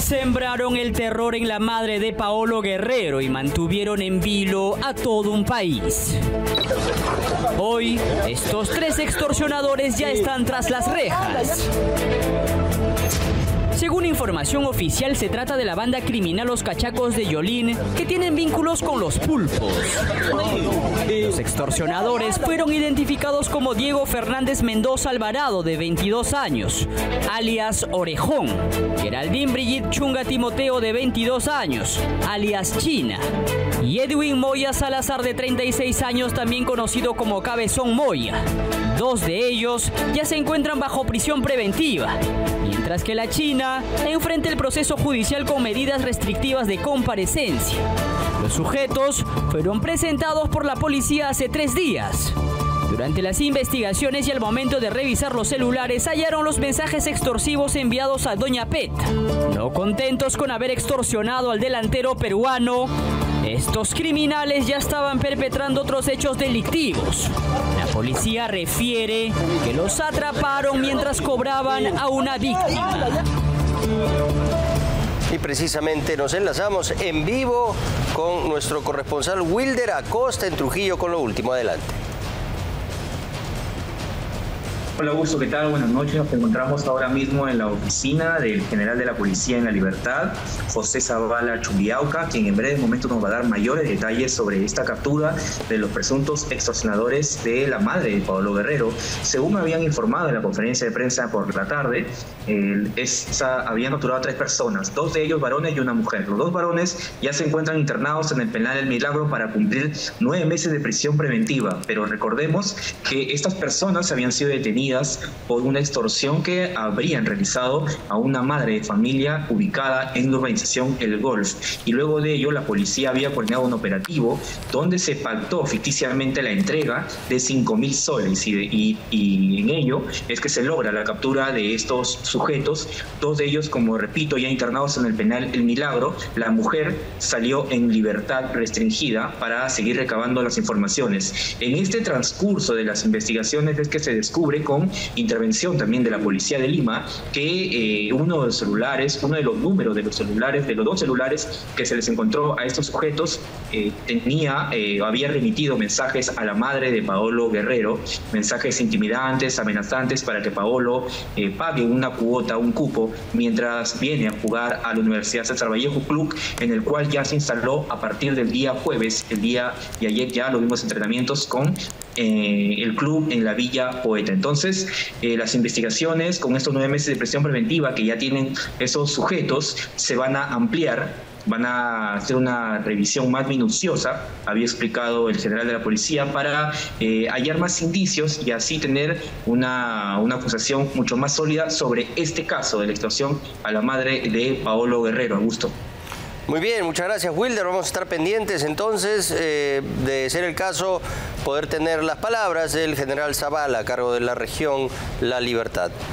Sembraron el terror en la madre de Paolo Guerrero y mantuvieron en vilo a todo un país. Hoy, estos 3 extorsionadores ya están tras las rejas. Según información oficial, se trata de la banda criminal Los Cachacos de Yolín, que tienen vínculos con los pulpos. Los extorsionadores fueron identificados como Diego Fernández Mendoza Alvarado, de 22 años, alias Orejón; Geraldine Brigitte Chunga Timoteo, de 22 años, alias China; y Edwin Moya Salazar, de 36 años, también conocido como Cabezón Moya. 2 de ellos ya se encuentran bajo prisión preventiva, mientras que la China enfrenta el proceso judicial con medidas restrictivas de comparecencia. Los sujetos fueron presentados por la policía hace 3 días. Durante las investigaciones y al momento de revisar los celulares, hallaron los mensajes extorsivos enviados a Doña Pet. No contentos con haber extorsionado al delantero peruano, estos criminales ya estaban perpetrando otros hechos delictivos. La policía refiere que los atraparon mientras cobraban a una víctima. Y precisamente nos enlazamos en vivo con nuestro corresponsal Wilder Acosta en Trujillo con lo último. Adelante. Hola Augusto, ¿qué tal? Buenas noches. Nos encontramos ahora mismo en la oficina del general de la Policía en la Libertad, José Zavala Chumbiauca, quien en breve momento nos va a dar mayores detalles sobre esta captura de los presuntos extorsionadores de la madre de Paolo Guerrero. Según me habían informado en la conferencia de prensa por la tarde, habían capturado a 3 personas, 2 de ellos varones y una mujer. Los 2 varones ya se encuentran internados en el penal El Milagro para cumplir 9 meses de prisión preventiva, pero recordemos que estas personas habían sido detenidas por una extorsión que habrían realizado a una madre de familia ubicada en la urbanización El Golf, y luego de ello la policía había coordinado un operativo donde se pactó ficticiamente la entrega de 5.000 soles y en ello es que se logra la captura de estos sujetos, 2 de ellos, como repito, ya internados en el penal El Milagro. La mujer salió en libertad restringida para seguir recabando las informaciones. En este transcurso de las investigaciones es que se descubre con intervención también de la Policía de Lima que uno de los números de los 2 celulares que se les encontró a estos sujetos había remitido mensajes a la madre de Paolo Guerrero, mensajes intimidantes, amenazantes para que Paolo pague una cuota, un cupo, mientras viene a jugar a la Universidad César Vallejo, club en el cual ya se instaló a partir del día jueves. El día de ayer ya lo vimos entrenamientos con el club en la Villa Poeta. Entonces, las investigaciones con estos 9 meses de prisión preventiva que ya tienen esos sujetos se van a ampliar, van a hacer una revisión más minuciosa, había explicado el general de la policía, para hallar más indicios y así tener una acusación mucho más sólida sobre este caso de la extorsión a la madre de Paolo Guerrero. Augusto. Muy bien, muchas gracias Wilder. Vamos a estar pendientes entonces de ser el caso, poder tener las palabras del general Zavala a cargo de la región La Libertad.